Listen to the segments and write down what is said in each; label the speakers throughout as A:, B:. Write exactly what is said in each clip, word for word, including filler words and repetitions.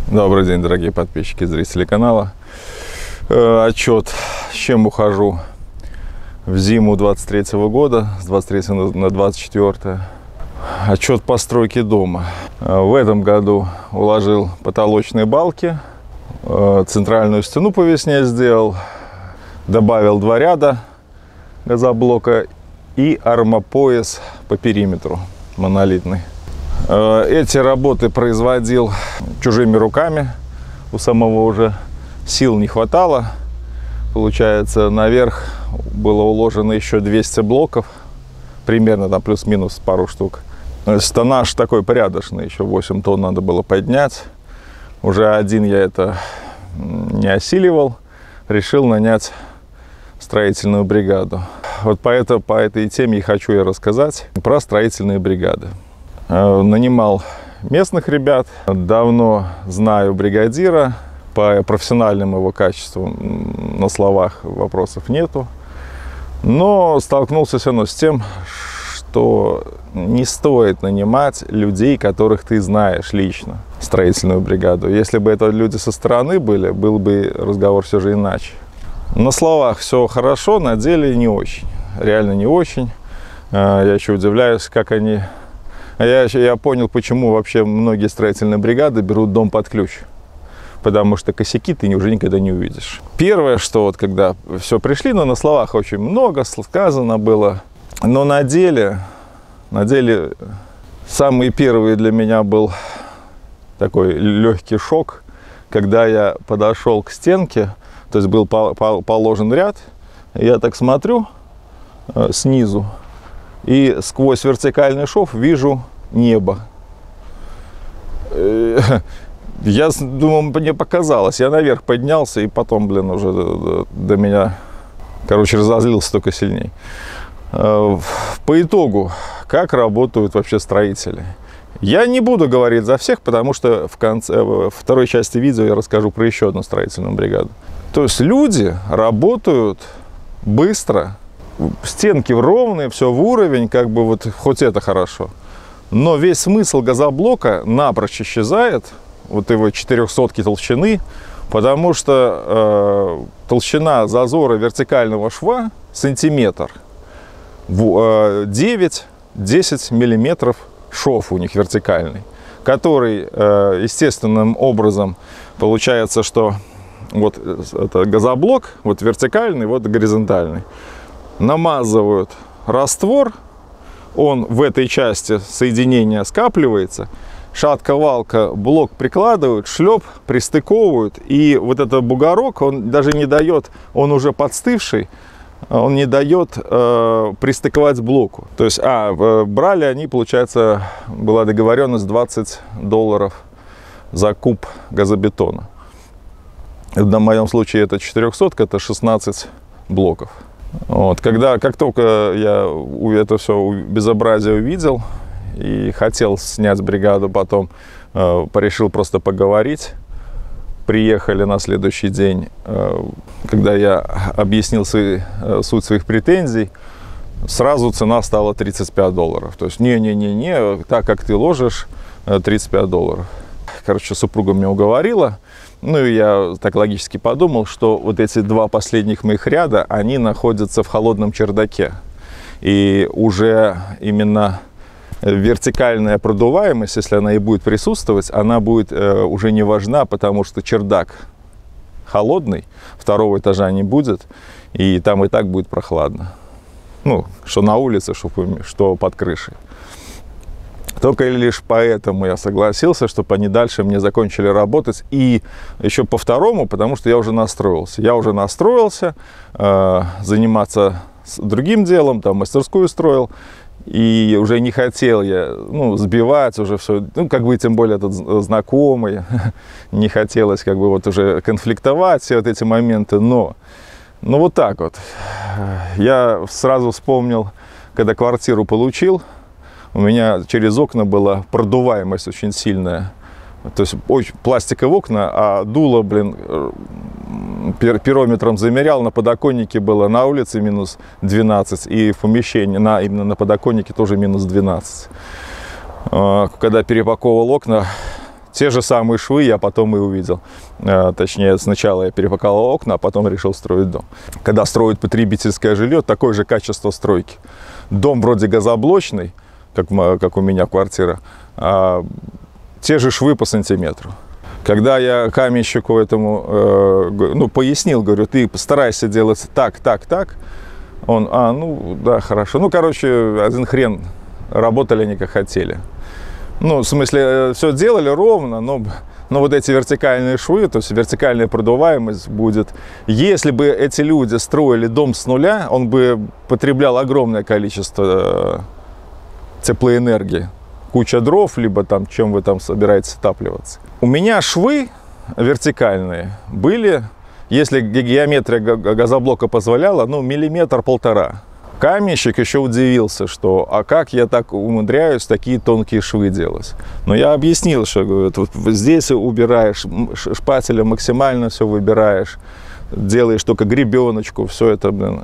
A: Добрый день, дорогие подписчики и зрители канала. Э, отчет, с чем ухожу в зиму двадцать третьего года, с двадцать третьего на двадцать четвёртое. Отчет постройки дома. Э, в этом году уложил потолочные балки, э, центральную стену по весне сделал, добавил два ряда газоблока и армопояс по периметру монолитный. Эти работы производил чужими руками, у самого уже сил не хватало. Получается, наверх было уложено еще двести блоков, примерно там плюс-минус пару штук. То есть тоннаж такой порядочный, еще восемь тонн надо было поднять. Уже один я это не осиливал, решил нанять строительную бригаду. Вот по, это, по этой теме и хочу я рассказать про строительные бригады. Нанимал местных ребят, давно знаю бригадира, по профессиональным его качествам на словах вопросов нету, но столкнулся все равно с тем, что не стоит нанимать людей, которых ты знаешь лично, строительную бригаду. Если бы это люди со стороны были, был бы разговор все же иначе. На словах все хорошо, на деле не очень, реально не очень. Я еще удивляюсь, как они... Я, я понял, почему вообще многие строительные бригады берут дом под ключ. Потому что косяки ты уже никогда не увидишь. Первое, что вот когда все пришли, но на словах очень много сказано было. Но на деле, на деле самый первый для меня был такой легкий шок, когда я подошел к стенке, то есть был по, по, положен ряд, я так смотрю э, снизу, и сквозь вертикальный шов вижу небо. Я думал, мне показалось. Я наверх поднялся, и потом, блин, уже до, до меня, короче, разозлился только сильней. По итогу, как работают вообще строители? Я не буду говорить за всех, потому что в конце, во второй части видео я расскажу про еще одну строительную бригаду. То есть люди работают быстро, стенки ровные, все в уровень, как бы вот хоть это хорошо. Но весь смысл газоблока напрочь исчезает, вот его четырехсотки толщины, потому что э, толщина зазора вертикального шва сантиметр, девять-десять миллиметров шов у них вертикальный, который э, естественным образом получается, что вот это газоблок, вот вертикальный, вот горизонтальный. Намазывают раствор, он в этой части соединения скапливается, шатко-валко, блок прикладывают, шлеп, пристыковывают, и вот этот бугорок, он даже не дает, он уже подстывший, он не дает э, пристыковать блоку. То есть, а, э, брали они, получается, была договоренность двадцать долларов за куб газобетона. На моем случае это четырехсотка, это шестнадцать блоков. Вот, когда, как только я это все безобразие увидел и хотел снять бригаду, потом э, порешил просто поговорить. Приехали на следующий день, э, когда я объяснил свои, э, суть своих претензий, сразу цена стала тридцать пять долларов. То есть не-не-не-не, так как ты ложишь, тридцать пять долларов. Короче, супруга меня уговорила. Ну и я так логически подумал, что вот эти два последних моих ряда, они находятся в холодном чердаке. И уже именно вертикальная продуваемость, если она и будет присутствовать, она будет э, уже не важна, потому что чердак холодный, второго этажа не будет, и там и так будет прохладно. Ну, что на улице, что, что под крышей. Только лишь поэтому я согласился, чтобы они дальше мне закончили работать. И еще по второму, потому что я уже настроился. Я уже настроился э, заниматься другим делом, там мастерскую строил. И уже не хотел я, ну, сбивать уже все, ну, как бы тем более этот знакомый. Не хотелось как бы вот уже конфликтовать все вот эти моменты. Но, ну вот так вот. Я сразу вспомнил, когда квартиру получил. У меня через окна была продуваемость очень сильная. То есть очень пластиковые окна, а дуло, блин, пирометром замерял, на подоконнике было на улице минус двенадцать, и в помещении, на, именно на подоконнике тоже минус двенадцать. Когда перепаковывал окна, Те же самые швы я потом и увидел. Точнее, сначала я перепаковал окна, а потом решил строить дом. Когда строят потребительское жилье, такое же качество стройки. Дом вроде газоблочный, как, как у меня квартира, а те же швы по сантиметру. Когда я каменщику этому э, ну, пояснил, говорю, ты постарайся делать так, так, так, он, а, ну, да, хорошо. Ну, короче, один хрен, работали они как хотели. Ну, в смысле, все делали ровно, но, но вот эти вертикальные швы, то есть вертикальная продуваемость будет. Если бы эти люди строили дом с нуля, он бы потреблял огромное количество теплоэнергии. Куча дров, либо там, чем вы там собираетесь отапливаться. У меня швы вертикальные были, если геометрия газоблока позволяла, ну, миллиметр-полтора. Каменщик еще удивился, что, а как я так умудряюсь такие тонкие швы делать? Но я объяснил, что, говорит, вот здесь убираешь, шпателем максимально все выбираешь, делаешь только гребеночку, все это, блин.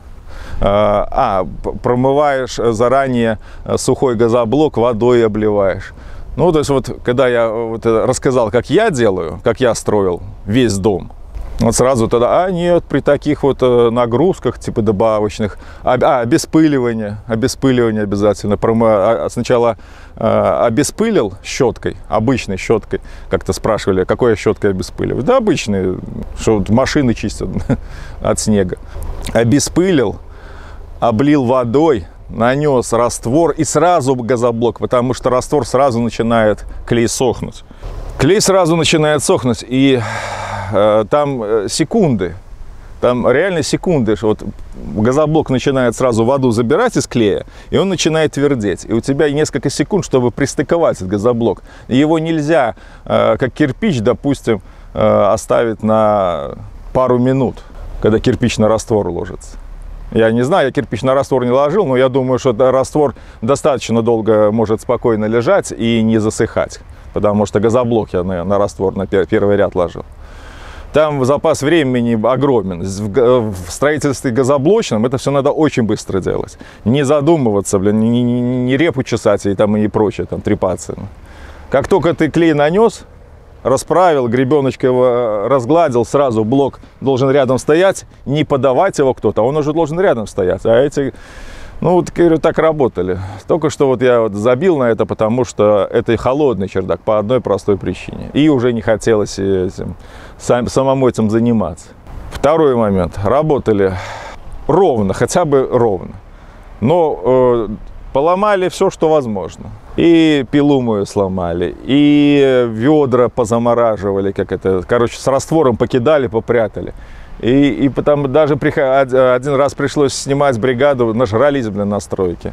A: А, промываешь заранее сухой газоблок, водой обливаешь. Ну, то есть вот, когда я вот рассказал, как я делаю, как я строил весь дом, вот сразу тогда, а нет, при таких вот нагрузках, типа добавочных, а, а обеспыливание, обеспыливание обязательно. Промо, сначала а, обеспылил щеткой, обычной щеткой, как-то спрашивали, какой я щеткой обеспыливаю. Да, обычной, что машины чистят от снега. Обеспылил, облил водой, нанес раствор и сразу газоблок, потому что раствор сразу начинает клей сохнуть. Клей сразу начинает сохнуть, и э, там секунды, там реально секунды, что вот газоблок начинает сразу воду забирать из клея, и он начинает твердеть. И у тебя несколько секунд, чтобы пристыковать этот газоблок. Его нельзя, э, как кирпич, допустим, э, оставить на пару минут, когда кирпич на раствор ложится. Я не знаю, я кирпич на раствор не ложил, но я думаю, что раствор достаточно долго может спокойно лежать и не засыхать. Потому что газоблок я на, на раствор на пер, первый ряд ложил. Там запас времени огромен. В, в строительстве газоблочном это все надо очень быстро делать. Не задумываться, блин, не, не, не репу чесать и, там, и прочее, там, трепаться. Как только ты клей нанес, расправил, гребеночкой его разгладил, сразу блок должен рядом стоять, не подавать его кто-то, он уже должен рядом стоять. А эти, ну, вот, говорю, так работали. Только что вот я вот забил на это, потому что это холодный чердак по одной простой причине. И уже не хотелось этим, сам, самому этим заниматься. Второй момент. Работали ровно, хотя бы ровно. Но э, поломали все, что возможно. И пилу мою сломали, и ведра позамораживали, как это, короче, с раствором покидали, попрятали. И, и потом даже один раз пришлось снимать бригаду, нажрались, блин, на стройке.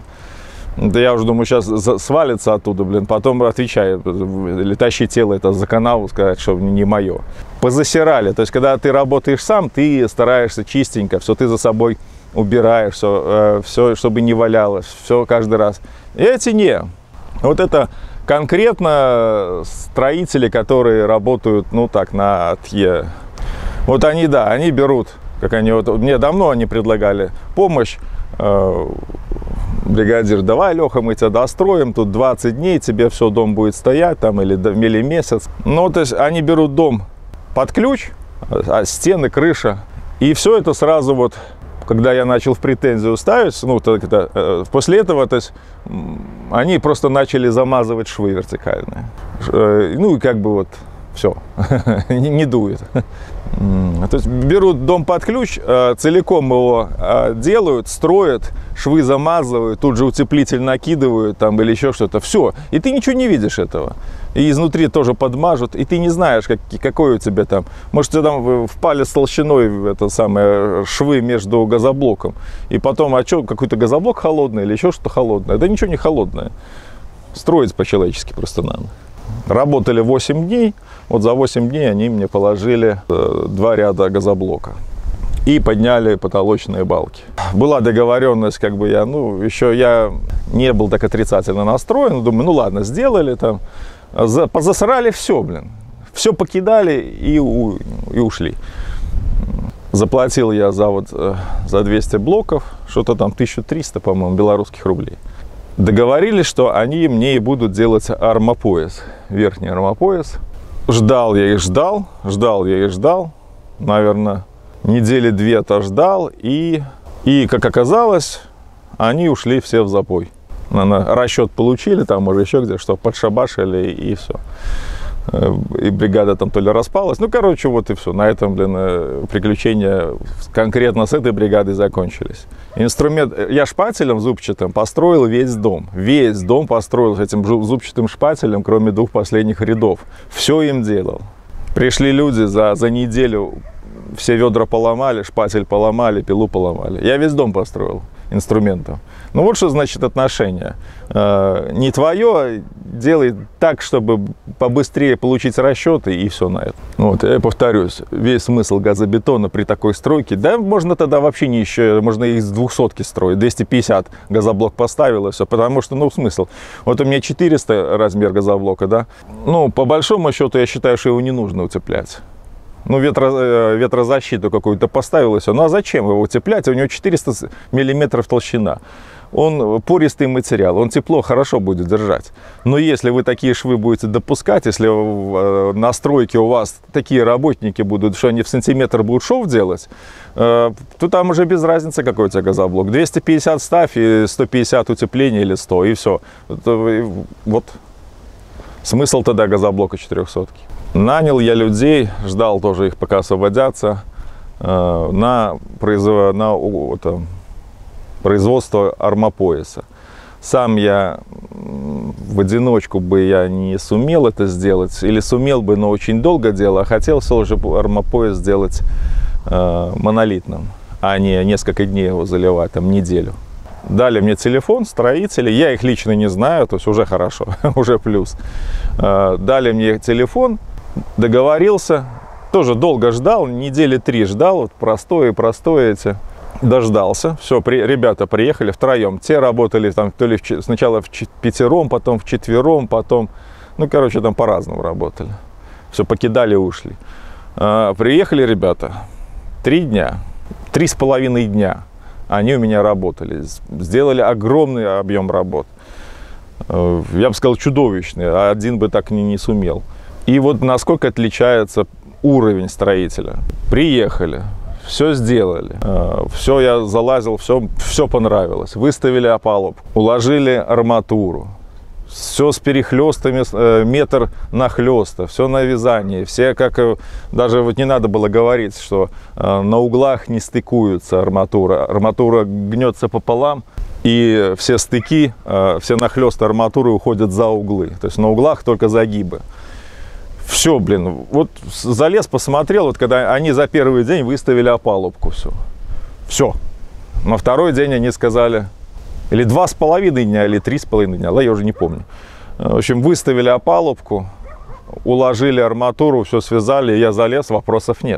A: Да я уже думаю, сейчас свалится оттуда, блин, потом отвечаю, или тащи тело это за канаву, сказать, что не мое. Позасирали, то есть, когда ты работаешь сам, ты стараешься чистенько, все ты за собой убираешь, все, все чтобы не валялось, все каждый раз. И эти не. Вот это конкретно строители, которые работают, ну так, на АТЕ. Вот они, да, они берут, как они, вот мне давно они предлагали помощь. Э, бригадир, давай, Леха, мы тебя достроим, тут двадцать дней, тебе все, дом будет стоять, там, или, или месяц. Ну, то есть они берут дом под ключ, а стены, крыша, и все это сразу вот... Когда я начал в претензию ставить, ну, то, это, э, после этого, то есть, они просто начали замазывать швы вертикальные. Э, ну, и как бы вот все, не, не дует. То есть берут дом под ключ, э, целиком его э, делают, строят, швы замазывают, тут же утеплитель накидывают там, или еще что-то. Все, и ты ничего не видишь этого. И изнутри тоже подмажут, и ты не знаешь, как, какой у тебя там. Может, у тебя там в палец толщиной это самое, швы между газоблоком. И потом, а что, какой-то газоблок холодный или еще что-то холодное? Да ничего не холодное. Строить по-человечески просто надо. Работали восемь дней. Вот за восемь дней они мне положили два ряда газоблока. И подняли потолочные балки. Была договоренность, как бы я, ну, еще я не был так отрицательно настроен. Думаю, ну ладно, сделали там. Позасрали все, блин. Все покидали и, у, и ушли. Заплатил я за, вот, за двести блоков, что-то там тысяча триста, по-моему, белорусских рублей. Договорились, что они мне и будут делать армопояс, верхний армопояс. Ждал я их, ждал, ждал я их, ждал, наверное, недели две-то ждал, и, и, как оказалось, они ушли все в запой. Наверное, расчет получили, там, может, еще где-то, что подшабашили, и все. И бригада там то ли распалась. Ну, короче, вот и все. На этом, блин, приключения конкретно с этой бригадой закончились. Инструмент... Я шпателем зубчатым построил весь дом. Весь дом построил с этим зубчатым шпателем, кроме двух последних рядов. Все им делал. Пришли люди за, за неделю, все ведра поломали, шпатель поломали, пилу поломали. Я весь дом построил инструментом. Ну вот что значит отношения. Э, не твое, делай так, чтобы побыстрее получить расчеты, и все на это. Вот, я повторюсь, весь смысл газобетона при такой стройке, да, можно тогда вообще не еще, можно из двухсотки строить, двести пятьдесят газоблок поставил и все, потому что, ну, смысл. Вот у меня четыреста размер газоблока, да, ну, по большому счету, я считаю, что его не нужно утеплять. Ну, ветро, ветрозащиту какую-то поставил и все. Ну, а зачем его утеплять? У него четыреста миллиметров толщина. Он пористый материал, он тепло хорошо будет держать. Но если вы такие швы будете допускать, если на стройке у вас такие работники будут, что они в сантиметр будут шов делать, то там уже без разницы, какой у тебя газоблок. двести пятьдесят ставь и сто пятьдесят утепления или сто, и все. Вот смысл тогда газоблока четырехсотки. Нанял я людей, ждал тоже их, пока освободятся, э, на, производ... на это, производство армопояса. Сам я в одиночку бы я не сумел это сделать, или сумел бы, но очень долго делал, а хотел все же армопояс сделать э, монолитным, а не несколько дней его заливать, там неделю. Дали мне телефон строители, я их лично не знаю, то есть уже хорошо, уже плюс. Э, дали мне телефон. Договорился, тоже долго ждал, недели три ждал, вот простое, простое эти. Дождался, все, при, ребята приехали втроем, те работали там то ли в, сначала в пятером, потом в четвером, потом, ну, короче, там по-разному работали. Все, покидали, ушли. А, приехали ребята, три дня, три с половиной дня они у меня работали, сделали огромный объем работ. Я бы сказал, чудовищный, а один бы так не, не сумел. И вот насколько отличается уровень строителя. Приехали, все сделали, все я залазил, все, все понравилось. Выставили опалубку, уложили арматуру. Все с перехлестами, метр нахлеста, все на вязании. Все как, даже вот не надо было говорить, что на углах не стыкуется арматура. Арматура гнется пополам. И все стыки, все нахлесты арматуры уходят за углы. То есть на углах только загибы. Все, блин, вот залез, посмотрел, вот когда они за первый день выставили опалубку, все. Все. На второй день они сказали, или два с половиной дня, или три с половиной дня, да, я уже не помню. В общем, выставили опалубку, уложили арматуру, все связали, я залез, вопросов нет.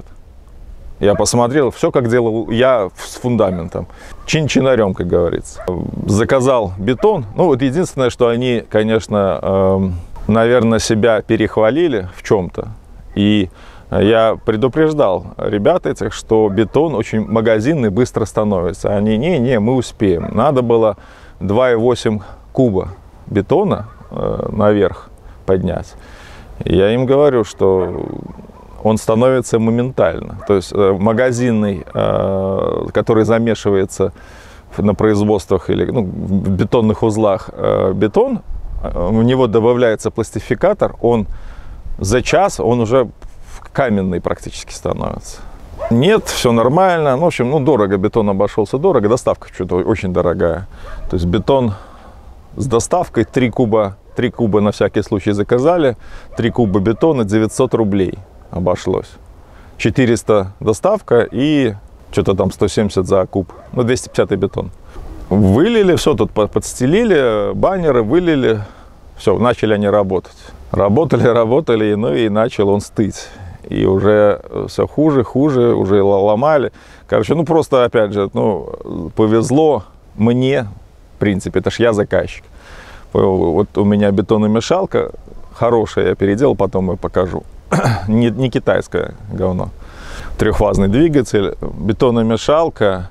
A: Я посмотрел, все как делал я с фундаментом. Чин-чинарем, как говорится. Заказал бетон. Ну, вот единственное, что они, конечно, эм, наверное, себя перехвалили в чем-то. И я предупреждал ребят этих, что бетон очень магазинный, быстро становится. Они, не-не, мы успеем. Надо было два и восемь куба бетона э, наверх поднять. И я им говорю, что он становится моментально. То есть э, магазинный, э, который замешивается на производствах или ну, в бетонных узлах э, бетон, у него добавляется пластификатор, он за час, он уже каменный практически становится. Нет, все нормально. Ну, в общем, ну, дорого, бетон обошелся дорого, доставка что-то очень дорогая. То есть бетон с доставкой три куба, три куба на всякий случай заказали, три куба бетона девятьсот рублей обошлось. четыреста доставка и что-то там сто семьдесят за куб, ну, двести пятьдесят бетон. Вылили, все тут подстелили, баннеры вылили, все, начали они работать. Работали, работали, ну и начал он стыть. И уже все хуже, хуже, уже ломали. Короче, ну просто, опять же, ну, повезло мне, в принципе, это ж я заказчик. Вот у меня бетономешалка хорошая, я переделал, потом я покажу. Не, не китайское говно. Трехфазный двигатель, бетономешалка.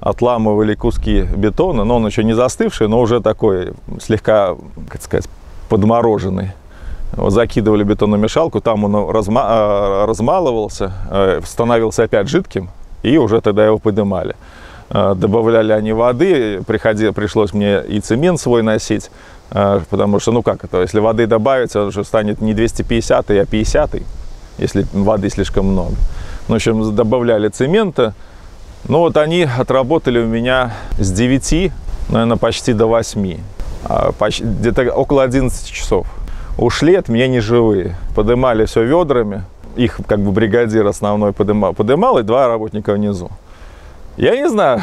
A: отламывали куски бетона, но он еще не застывший, но уже такой слегка, как сказать, подмороженный. Вот закидывали бетономешалку, там он разма размалывался, становился опять жидким, и уже тогда его поднимали. Добавляли они воды, приходи, пришлось мне и цемент свой носить, потому что, ну как это, если воды добавить, он уже станет не двести пятьдесят, а пятьдесят, если воды слишком много. Ну, в общем, добавляли цемента. Ну вот они отработали у меня с девяти, наверное, почти до восьми, где-то около одиннадцати часов. Ушли от меня не живые, подымали все ведрами, их как бы бригадир основной подымал, подымал и два работника внизу. Я не знаю,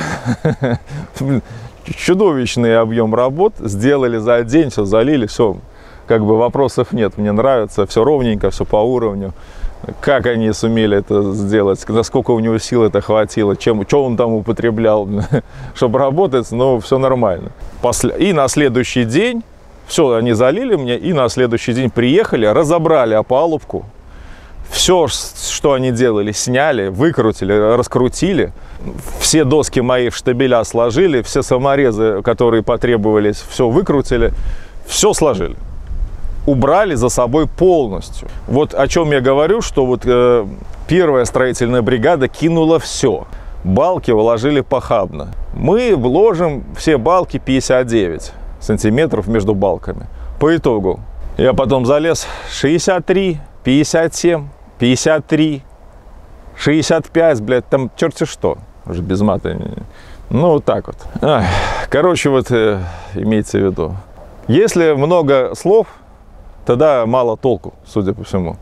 A: чудовищный объем работ, сделали за день, все залили, все, как бы вопросов нет, мне нравится, все ровненько, все по уровню. Как они сумели это сделать, насколько у него сил это хватило, чем, что он там употреблял, чтобы работать, но все нормально. После... И на следующий день, все, они залили мне, и на следующий день приехали, разобрали опалубку. Все, что они делали, сняли, выкрутили, раскрутили. Все доски мои в штабеля сложили, все саморезы, которые потребовались, все выкрутили, все сложили. Убрали за собой полностью. Вот о чем я говорю, что вот э, первая строительная бригада кинула все. Балки уложили похабно. Мы вложим все балки пятьдесят девять сантиметров между балками. По итогу я потом залез шестьдесят три, пятьдесят семь, пятьдесят три, шестьдесят пять, блядь, там черти что. Уже без мата. Ну, вот так вот. Ах, короче, вот э, имейте в виду. Если много слов, тогда мало толку, судя по всему.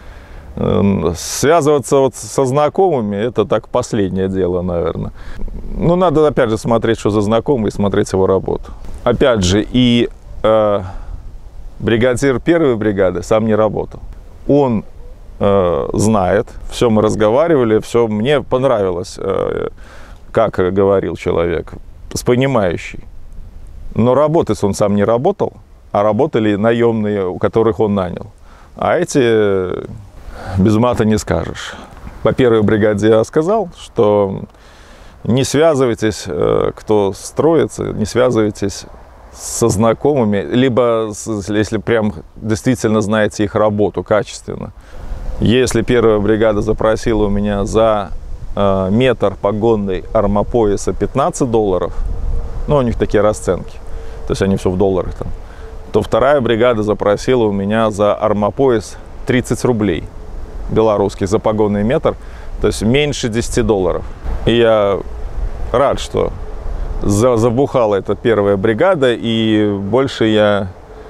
A: Связываться вот со знакомыми, это так последнее дело, наверное. Ну, надо, опять же, смотреть, что за знакомый, и смотреть его работу. Опять же, и э, бригадир первой бригады сам не работал. Он э, знает, все мы разговаривали, все мне понравилось, э, как говорил человек, с понимающий. Но работать он сам не работал, а работали наемные, у которых он нанял. А эти без мата не скажешь. По первой бригаде я сказал, что не связывайтесь, кто строится, не связывайтесь со знакомыми, либо если прям действительно знаете их работу качественно. Если первая бригада запросила у меня за метр погонный армопояса пятнадцать долларов, ну, у них такие расценки, то есть они все в долларах там, то вторая бригада запросила у меня за армопояс тридцать рублей белорусских за погонный метр, то есть меньше десяти долларов. И я рад, что забухала эта первая бригада, и больше я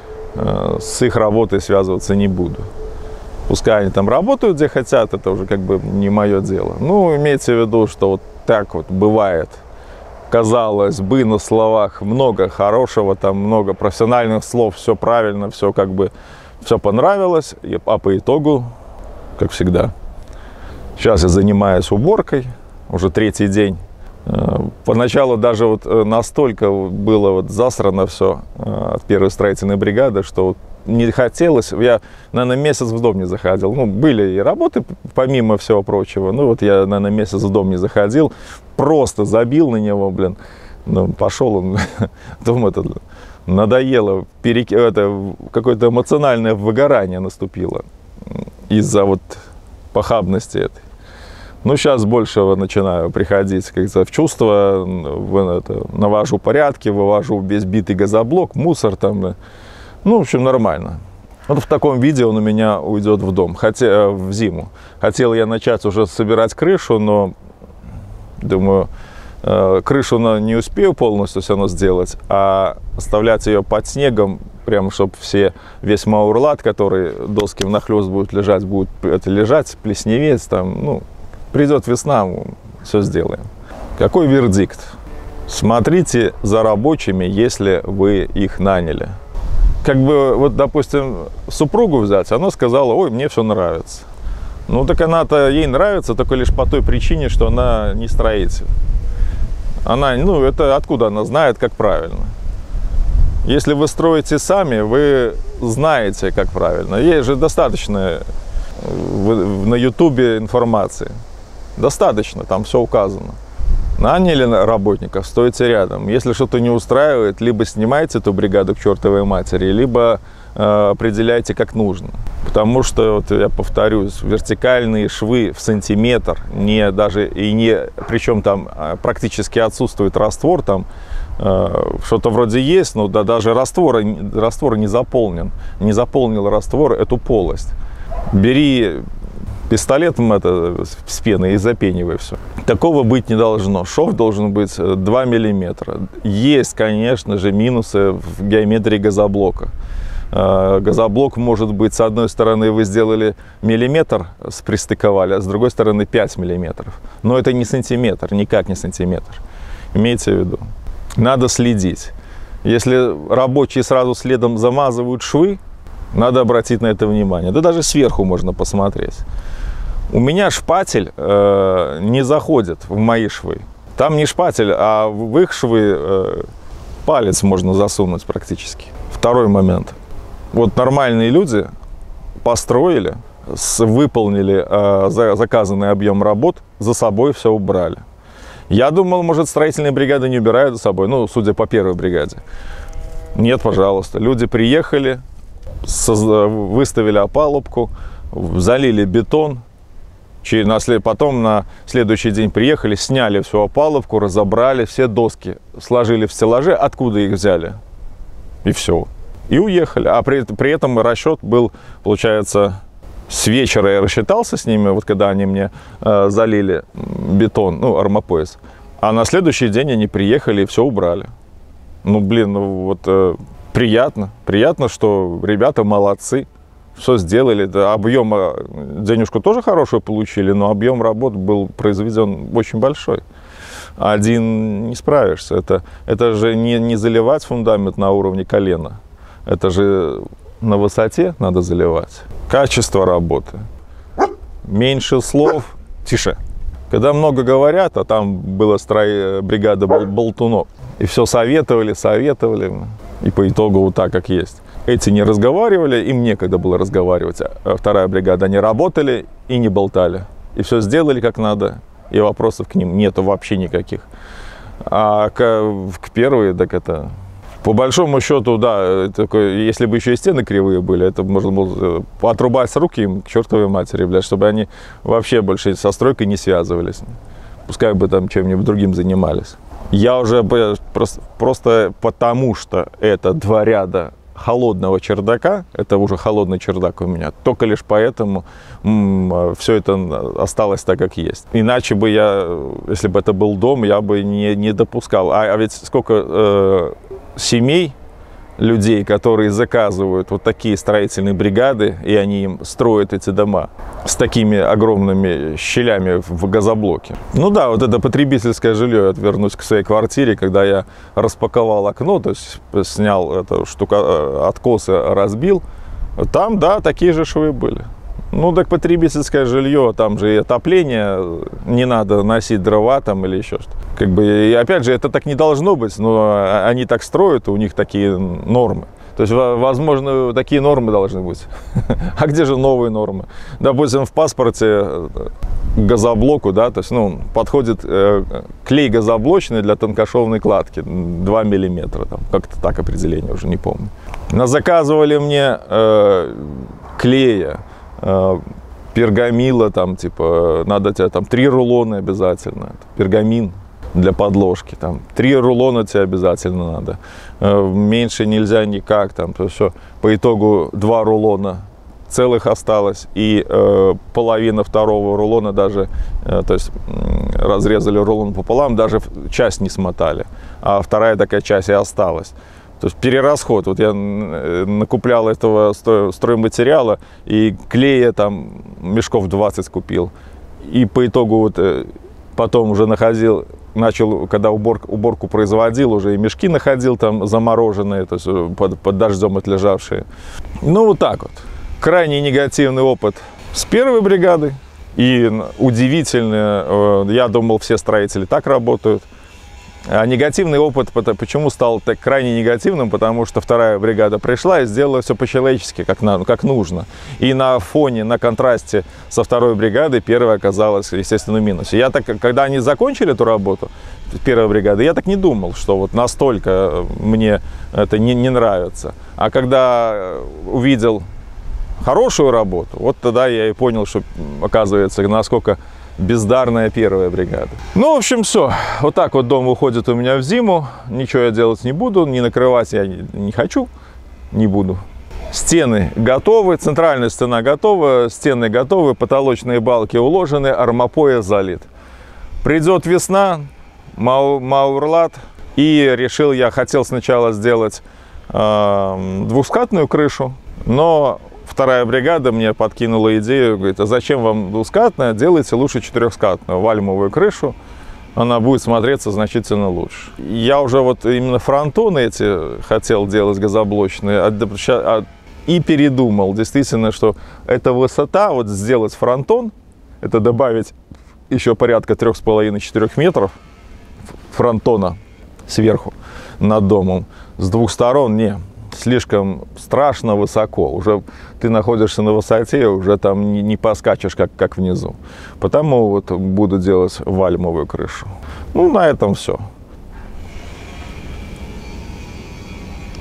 A: э, с их работой связываться не буду. Пускай они там работают, где хотят, это уже как бы не мое дело. Ну, имейте в виду, что вот так вот бывает. Казалось бы, на словах много хорошего, там много профессиональных слов, все правильно, все как бы, все понравилось, а по итогу, как всегда. Сейчас я занимаюсь уборкой, уже третий день. Поначалу даже вот настолько было вот засрано все от первой строительной бригады, что вот не хотелось, я, наверное, месяц в дом не заходил. Ну, были и работы, помимо всего прочего. Ну, вот я, наверное, месяц в дом не заходил, просто забил на него, блин. Ну, пошел он, думаю, это надоело, перек... это какое-то эмоциональное выгорание наступило из-за вот похабности этой. Ну, сейчас больше начинаю приходить как-то в чувство, в, это, навожу порядки, вывожу весь битый газоблок, мусор там. Ну, в общем, нормально. Вот в таком виде он у меня уйдет в дом, хотя в зиму. Хотел я начать уже собирать крышу, но думаю, крышу не успею полностью все равно сделать, а оставлять ее под снегом, прямо чтобы все, весь маурлат, который доски внахлёст будут лежать, будет это лежать, плесневеть там, ну, придет весна, мы все сделаем. Какой вердикт? Смотрите за рабочими, если вы их наняли. Как бы, вот, допустим, супругу взять, она сказала, ой, мне все нравится. Ну, так она-то, ей нравится только лишь по той причине, что она не строитель. Она, ну, это откуда она знает, как правильно. Если вы строите сами, вы знаете, как правильно. Есть же достаточно на ютубе информации. Достаточно, там все указано. Наняли работников, стойте рядом. Если что-то не устраивает, либо снимайте эту бригаду к чертовой матери, либо э, определяйте как нужно. Потому что, вот я повторюсь, вертикальные швы в сантиметр, не даже и не, причем там практически отсутствует раствор, там э, что-то вроде есть, но да, даже раствор, раствор не заполнен, не заполнил раствор эту полость. Бери пистолетом это с пеной и запенивай все. Такого быть не должно. Шов должен быть два миллиметра. Есть, конечно же, минусы в геометрии газоблока. Газоблок может быть, с одной стороны вы сделали миллиметр, пристыковали, а с другой стороны пять миллиметров. Но это не сантиметр, никак не сантиметр. Имейте в виду. Надо следить. Если рабочие сразу следом замазывают швы, надо обратить на это внимание. Да даже сверху можно посмотреть. У меня шпатель э, не заходит в мои швы. Там не шпатель, а в их швы э, палец можно засунуть практически. Второй момент. Вот нормальные люди построили, с, выполнили э, за, заказанный объем работ, за собой все убрали. Я думал, может, строительные бригады не убирают за собой, ну, судя по первой бригаде. Нет, пожалуйста. Люди приехали, выставили опалубку, залили бетон, потом на следующий день приехали, сняли всю опалубку, разобрали все доски, сложили в стеллаже, откуда их взяли, и все. И уехали. А при, при этом расчет был, получается, с вечера я рассчитался с ними, вот когда они мне э, залили бетон, ну, армопояс, а на следующий день они приехали и все убрали. Ну, блин, ну вот... Э, Приятно, приятно, что ребята молодцы, все сделали. Да, объем, денежку тоже хорошую получили, но объем работ был произведен очень большой. Один не справишься. Это, это же не, не заливать фундамент на уровне колена. Это же на высоте надо заливать. Качество работы. Меньше слов. Тише. Когда много говорят, а там была строй, бригада болтунов, и все советовали, советовали. И по итогу вот так, как есть. Эти не разговаривали, им некогда было разговаривать. А вторая бригада, они работали и не болтали. И все сделали как надо, и вопросов к ним нету вообще никаких. А к, к первой, так это... По большому счету, да, такое, если бы еще и стены кривые были, это можно было отрубать руки им к чертовой матери, блядь, чтобы они вообще больше со стройкой не связывались. Пускай бы там чем-нибудь другим занимались. Я уже просто, просто потому, что это два ряда холодного чердака, это уже холодный чердак у меня, только лишь поэтому м, все это осталось так, как есть. Иначе бы я, если бы это был дом, я бы не, не допускал. А, а ведь сколько э, семей, людей, которые заказывают вот такие строительные бригады, и они им строят эти дома с такими огромными щелями в газоблоке. Ну да, вот это потребительское жилье. Я вернусь к своей квартире, когда я распаковал окно, то есть снял эту штука, откосы разбил, там, да, такие же швы были. Ну, так потребительское жилье, там же и отопление, не надо носить дрова там или еще что-то. Как бы, и опять же, это так не должно быть, но они так строят, у них такие нормы. То есть, возможно, такие нормы должны быть. А где же новые нормы? Допустим, в паспорте к газоблоку, да, то есть, ну, подходит э, клей газоблочный для тонкошовной кладки, два миллиметра, там, как-то так определение, уже не помню. Но заказывали мне э, клея, э, пергамила, там, типа, надо тебе там три рулона обязательно, пергамин для подложки, там, три рулона тебе обязательно надо, э, меньше нельзя никак, там, то все, по итогу два рулона целых осталось, и э, половина второго рулона даже, э, то есть э, разрезали рулон пополам, даже часть не смотали, а вторая такая часть и осталась. То есть перерасход. Вот я накуплял этого стройматериала и клея там мешков двадцать купил. И по итогу вот потом уже находил, начал, когда уборку, уборку производил, уже и мешки находил там замороженные, то есть под, под дождем отлежавшие. Ну вот так вот. Крайне негативный опыт с первой бригадой. И удивительно, я думал, все строители так работают. А негативный опыт, почему стал так крайне негативным? Потому что вторая бригада пришла и сделала все по-человечески, как, на, как нужно. И на фоне, на контрасте со второй бригадой первая оказалась, естественно, в минусе. Я так, когда они закончили эту работу, первая бригада, я так не думал, что вот настолько мне это не, не нравится. А когда увидел хорошую работу, вот тогда я и понял, что, оказывается, насколько бездарная первая бригада. Ну, в общем, все. Вот так вот дом уходит у меня в зиму. Ничего я делать не буду, не накрывать я не, не хочу, не буду. Стены готовы, центральная стена готова, стены готовы, потолочные балки уложены, армопояс залит. Придет весна, мау, маурлат, и решил я, хотел сначала сделать э, двухскатную крышу, но вторая бригада мне подкинула идею, говорит, а зачем вам двускатная, делайте лучше четырехскатную, вальмовую крышу, она будет смотреться значительно лучше. Я уже вот именно фронтоны эти хотел делать газоблочные, и передумал, действительно, что эта высота, вот сделать фронтон, это добавить еще порядка трех с половиной-четырех метров фронтона сверху над домом, с двух сторон, не. Слишком страшно высоко, уже ты находишься на высоте, уже там не, не поскачешь, как, как внизу. Потому вот буду делать вальмовую крышу. Ну, на этом все.